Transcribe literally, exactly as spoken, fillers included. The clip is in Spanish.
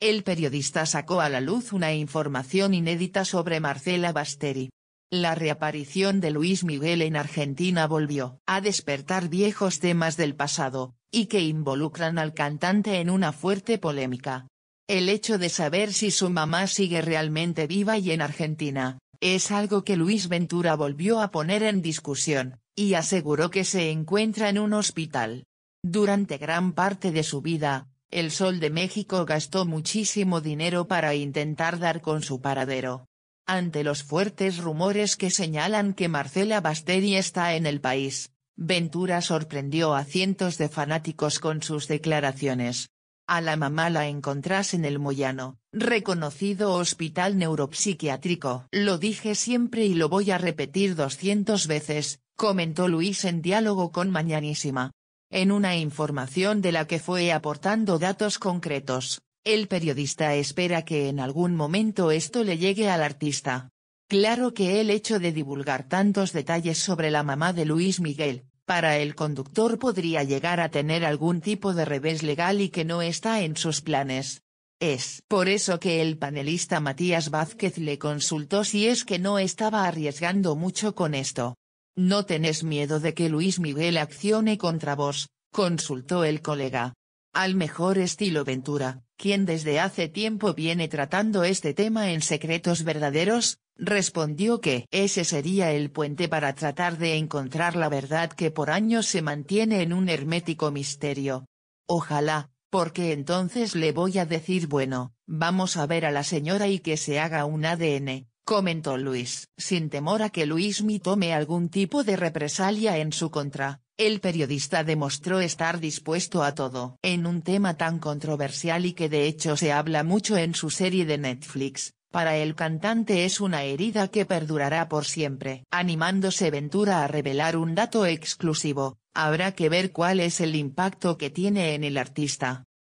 el periodista sacó a la luz una información inédita sobre Marcela Basteri. La reaparición de Luis Miguel en Argentina volvió a despertar viejos temas del pasado, y que involucran al cantante en una fuerte polémica. El hecho de saber si su mamá sigue realmente viva y en Argentina, es algo que Luis Ventura volvió a poner en discusión, y aseguró que se encuentra en un hospital. Durante gran parte de su vida, el Sol de México gastó muchísimo dinero para intentar dar con su paradero. Ante los fuertes rumores que señalan que Marcela Basteri está en el país, Ventura sorprendió a cientos de fanáticos con sus declaraciones. A la mamá la encontrás en el Moyano, reconocido hospital neuropsiquiátrico. Lo dije siempre y lo voy a repetir doscientas veces, comentó Luis en diálogo con Mañanísima. En una información de la que fue aportando datos concretos, el periodista espera que en algún momento esto le llegue al artista. Claro que el hecho de divulgar tantos detalles sobre la mamá de Luis Miguel, para el conductor podría llegar a tener algún tipo de revés legal y que no está en sus planes. Es por eso que el panelista Matías Vázquez le consultó si es que no estaba arriesgando mucho con esto. ¿No tenés miedo de que Luis Miguel accione contra vos?, consultó el colega. Al mejor estilo Ventura, quien desde hace tiempo viene tratando este tema en Secretos Verdaderos, respondió que ese sería el puente para tratar de encontrar la verdad que por años se mantiene en un hermético misterio. Ojalá, porque entonces le voy a decir bueno, vamos a ver a la señora y que se haga un A D N, comentó Luis. Sin temor a que Luismi tome algún tipo de represalia en su contra, el periodista demostró estar dispuesto a todo en un tema tan controversial y que de hecho se habla mucho en su serie de Netflix. Para el cantante es una herida que perdurará por siempre. Animándose Ventura a revelar un dato exclusivo, habrá que ver cuál es el impacto que tiene en el artista.